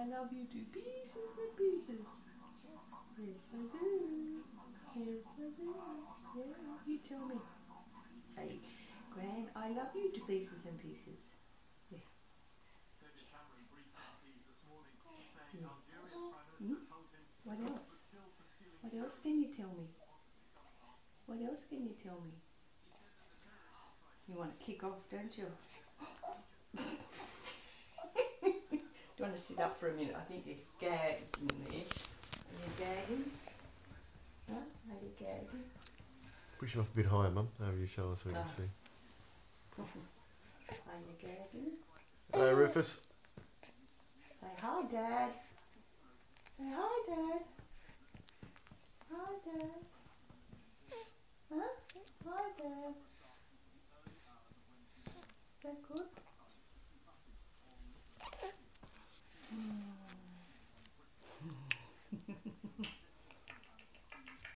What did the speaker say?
love you to pieces and pieces. Yes, I do. Yes, I do. Yeah, you tell me. Say, Gran, I love you to pieces and pieces. Yeah. Hmm? What else? What else can you tell me? What else can you tell me? You want to kick off, don't you? Do you want to sit up for a minute? I think you're gagging there. Are you gagging? Huh? Are you gagging? Push him up a bit higher, Mum, over your shoulder so we can see. Are you gagging? Hello, Rufus. Say hi, Dad.